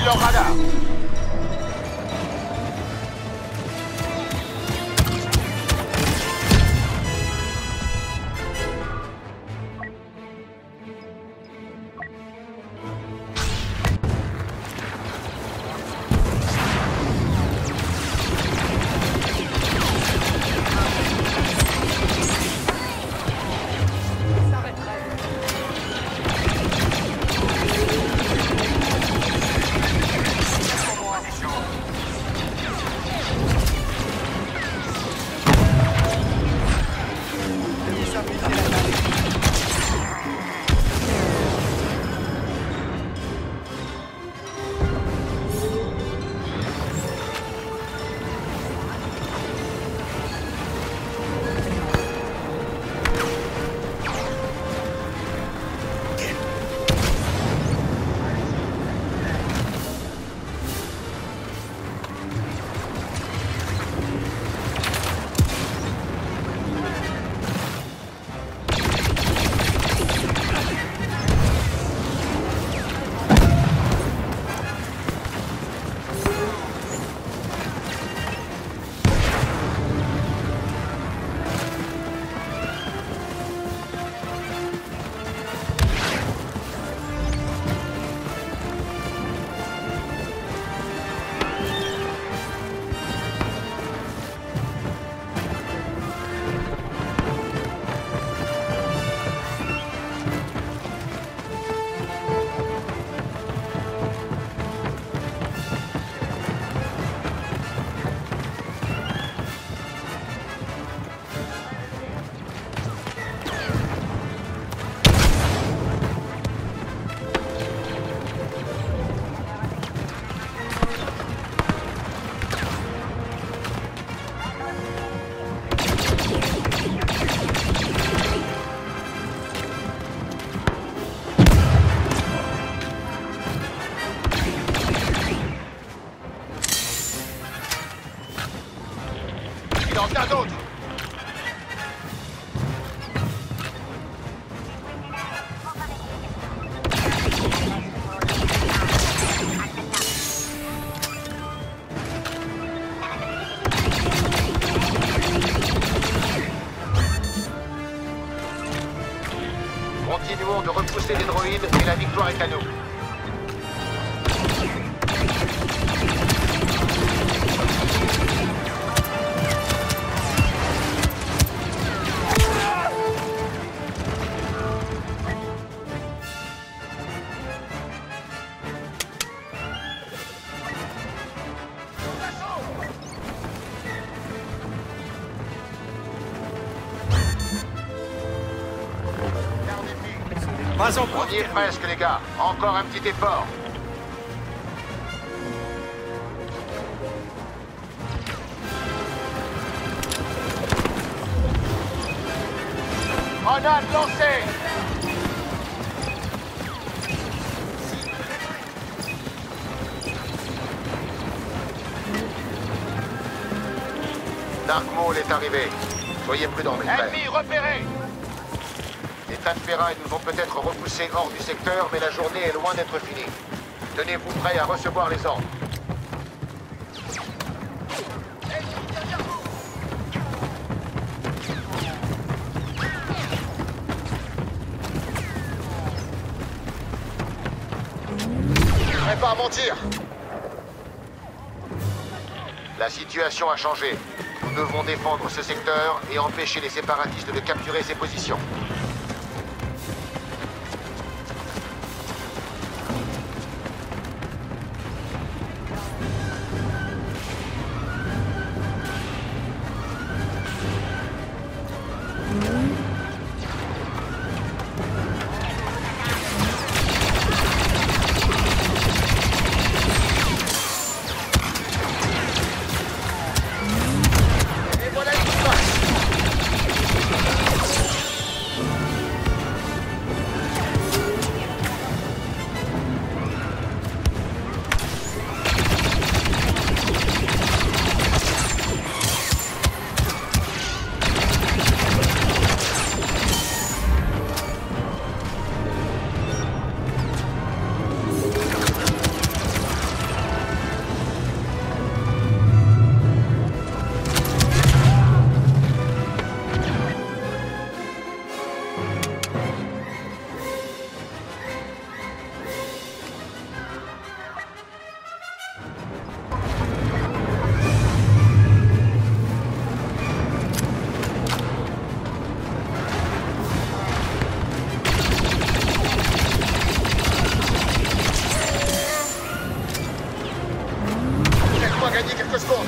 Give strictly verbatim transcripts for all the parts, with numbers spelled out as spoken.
leur radar. Il en vient d'autres. Continuons de repousser les droïdes et la victoire est à nous. Pas encore. On y est presque, les gars. Encore un petit effort. Grenade lancée. Dark Maul est arrivé. Soyez prudents, mes frères. Ennemi repéré. Les tas de ferraille nous ont peut-être repoussés hors du secteur, mais la journée est loin d'être finie. Tenez-vous prêts à recevoir les ordres. Prépare mon tir. La situation a changé. Nous devons défendre ce secteur et empêcher les séparatistes de capturer ces positions. gagner quelques secondes.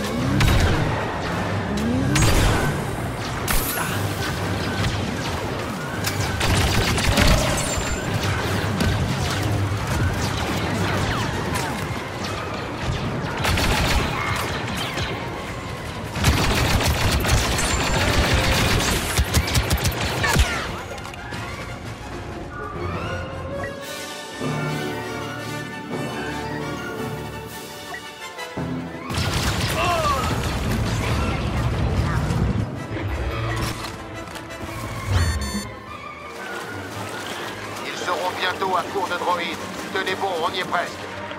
Bientôt à court de droïdes. Tenez bon, on y est presque.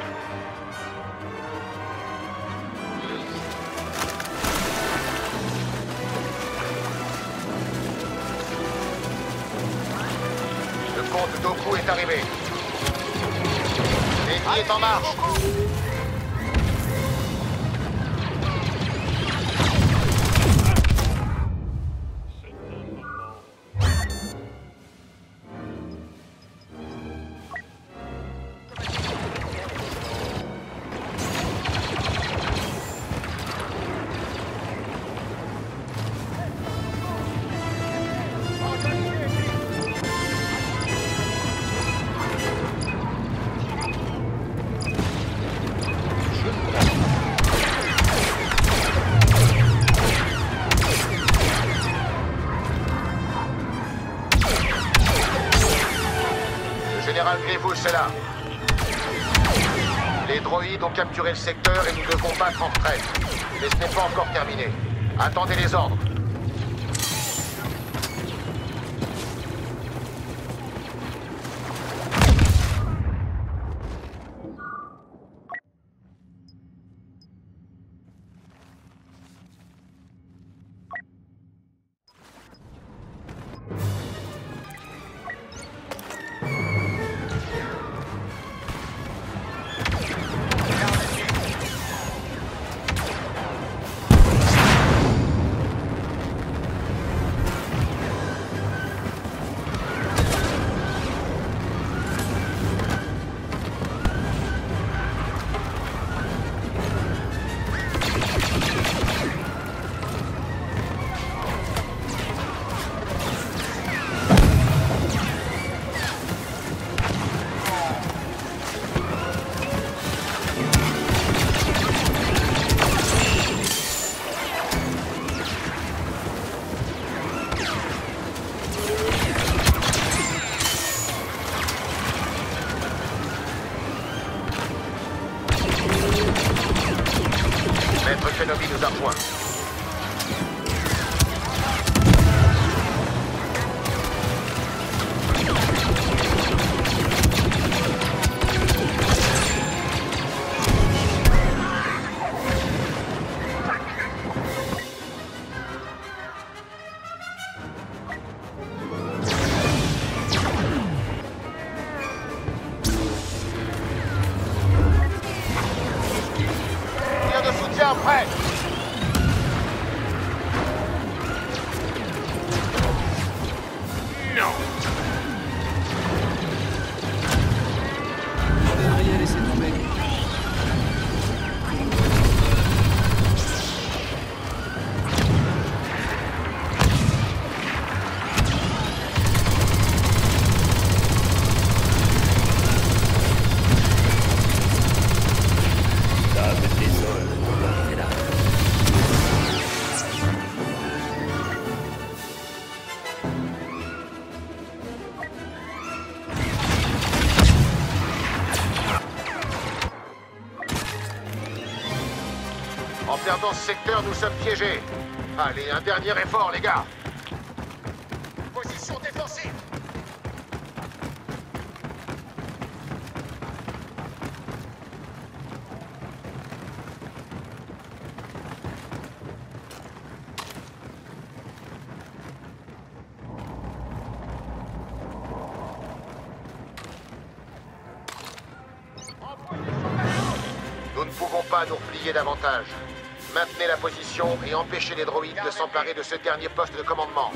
Le comte Dooku est arrivé. L'ennemi est en marche. Général Grievous, c'est là. Les droïdes ont capturé le secteur et nous devons battre en retraite. Mais ce n'est pas encore terminé. Attendez les ordres. Maître Kenobi nous a rejoint. Prêt. Non. Vous devriez laisser tomber. En perdant ce secteur, nous sommes piégés. Allez, un dernier effort, les gars. Position défensive. Nous ne pouvons pas nous replier davantage. Maintenez la position et empêchez les droïdes de s'emparer de ce dernier poste de commandement.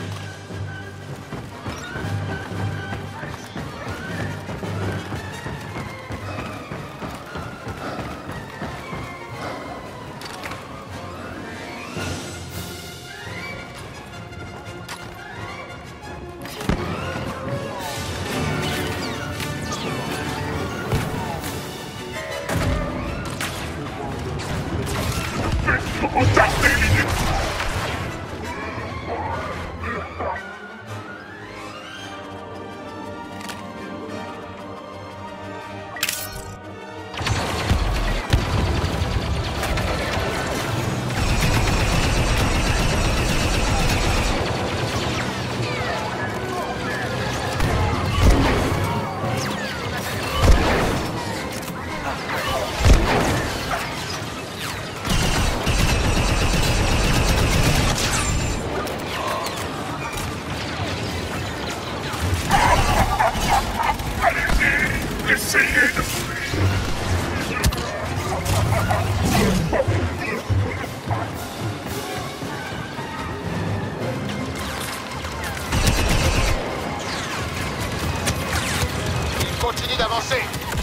Continue d'avancer.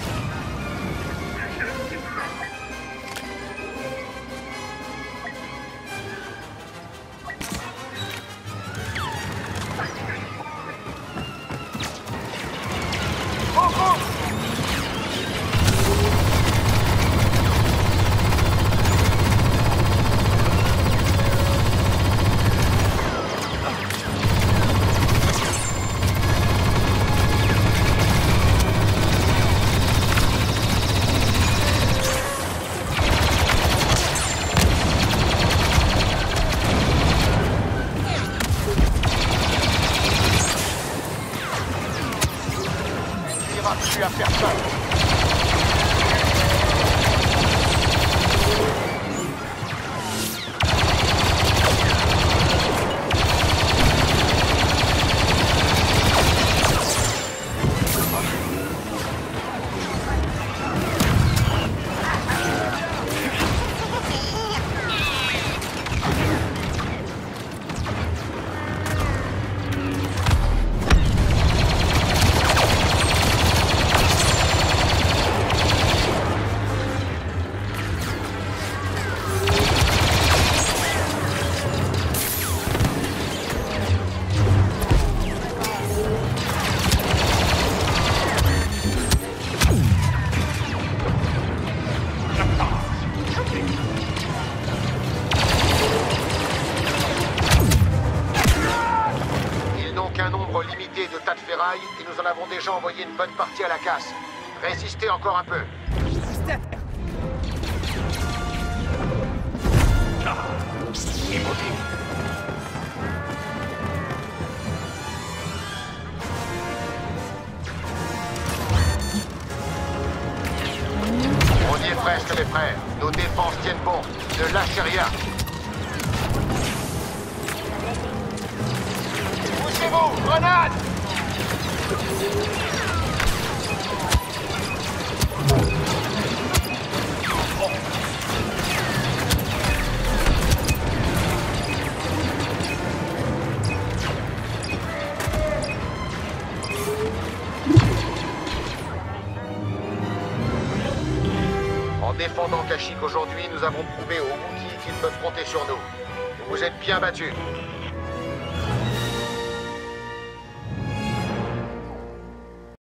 Plus à personne. Limité de tas de ferraille et nous en avons déjà envoyé une bonne partie à la casse. Résistez encore un peu. Ah, immobile. On y est presque, les frères. Nos défenses tiennent bon. Ne lâchez rien. Bougez-vous, grenade! En défendant Kashyyyk aujourd'hui, nous avons prouvé aux Wookiees qu'ils peuvent compter sur nous. Vous vous êtes bien battus.